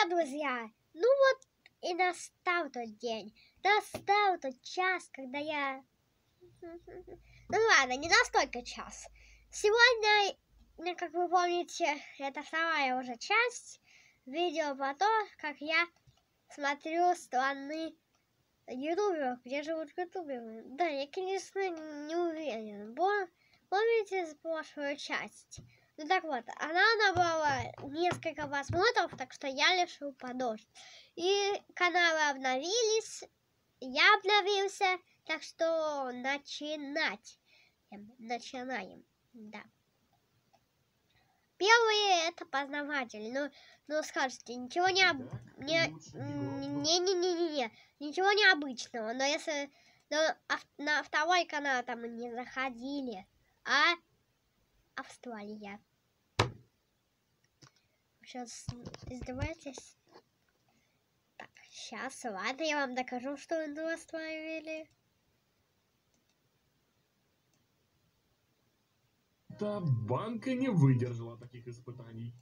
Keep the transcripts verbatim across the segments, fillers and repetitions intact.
да, друзья, ну вот и настал тот день, настал тот час, когда я... Ну ладно, не настолько час. Сегодня, как вы помните, это вторая уже часть видео про то, как я смотрю страны ютуберов, где живут ютуберы. Да, я, конечно, не уверен. Помните прошлую часть? Ну так вот, она набрала несколько просмотров, так что я решил продолжить. И каналы обновились, я обновился, так что начинать. Начинаем, да. Первые это познаватель. Ну, ну скажете, ничего не об... не... не, не, не, не, не, ничего необычного. Но если но на второй канал там не заходили, а Австралия. Сейчас издеваетесь? Так, сейчас, ладно, я вам докажу, что вы оставили. Та банка не выдержала таких испытаний.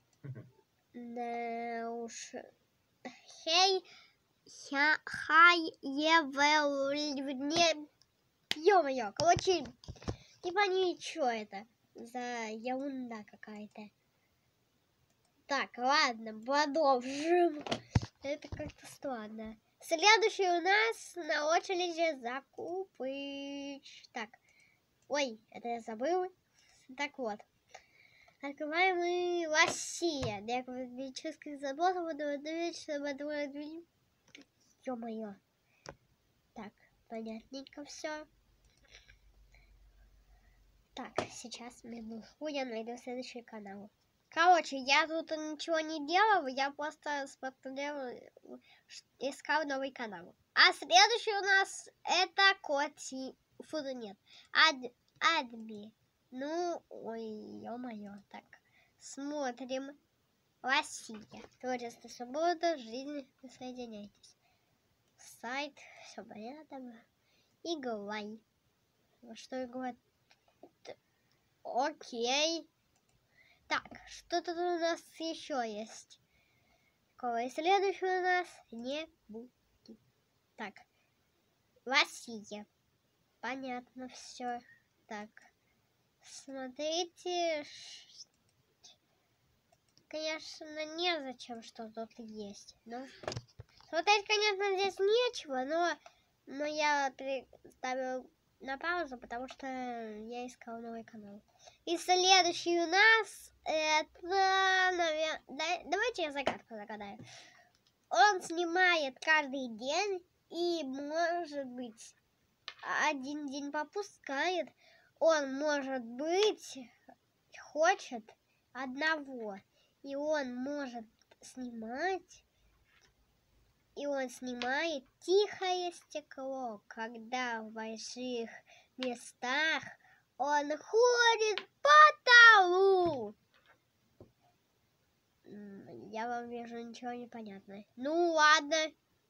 Да уж. Хей, я, хай, евел, не... Ё-моё, короче, не понимаю, что это за ерунда какая-то. Так, ладно, продолжим. Это как-то странно. Следующий у нас на очереди закупыч. Так, ой, это я забыл. Так вот. Открываем мы Россия. Для экономических заботов буду отдавать, чтобы отдавать... Ё-моё. Так, понятненько все. Так, сейчас минутку, я найду следующий канал. Короче, я тут ничего не делал, я просто смотрел, искал новый канал. А следующий у нас это Коти... Фу, нет. Ад... Адми. Ну, ой, ё-моё. Так, смотрим. Россия. Творчество, свобода, жизнь, присоединяйтесь. Сайт, все понятно. Играй. Что играть? Окей. Так, что тут у нас еще есть? Какого следующего у нас не будет. Так, Россия. Понятно все. Так, смотрите. Конечно, незачем, что тут есть. Но смотреть, конечно, здесь нечего, но, но я ставил на паузу, потому что я искал новый канал. И следующий у нас это, наверное, давайте я загадку загадаю. Он снимает каждый день и, может быть, один день попускает. Он, может быть, хочет одного. И он может снимать, и он снимает тихое стекло, когда в больших местах он ходит по полу. Я вам вижу, ничего не понятно. Ну ладно.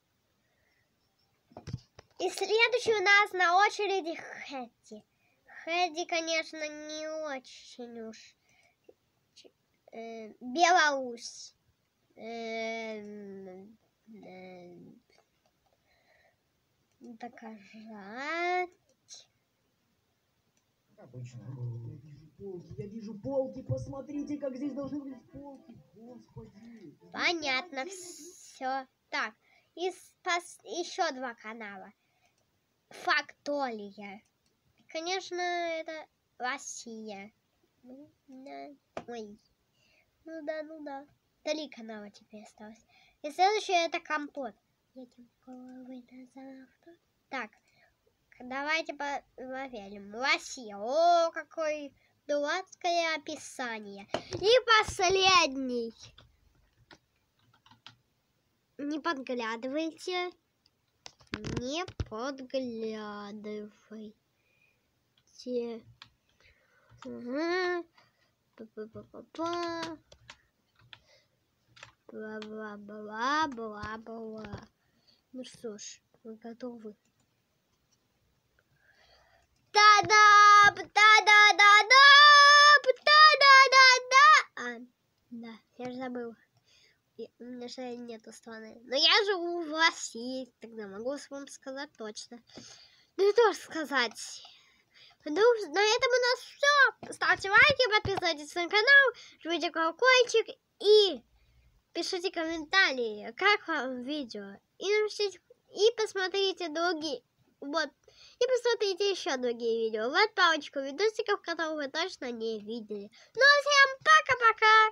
И следующий у нас на очереди Хэдди. Хэдди, конечно, не очень уж. Э, Беларусь. Э, э, доказать. Обычно. Я вижу полки, я вижу полки, посмотрите, как здесь должны быть полки. Господи. Понятно, все. Так, и спас... еще два канала. Фактория. Конечно, это Россия. Ну, да. Ой. Ну да, ну да. Три канала теперь осталось. И следующее это компот. Едем головой на завтра. Так, давайте проверим. Россия. О, какое дурацкое описание. И последний. Не подглядывайте. Не подглядывайте. Угу. Ба-ба-ба-ба-ба. Бла-бла-бла-бла-бла. Ну что ж, мы готовы. Та-да! Та-да-да-да! Та-да-да-да! А, да, я же забыл. У меня же нету страны. Но я живу в России, тогда могу вам сказать точно. Ну и что сказать. Ну, на этом у нас все. Ставьте лайки, подписывайтесь на канал, жмите колокольчик и пишите комментарии, как вам видео. И напишите, и посмотрите другие. Вот. И посмотрите еще другие видео. Вот парочку видосиков, которые вы точно не видели. Ну а всем пока-пока!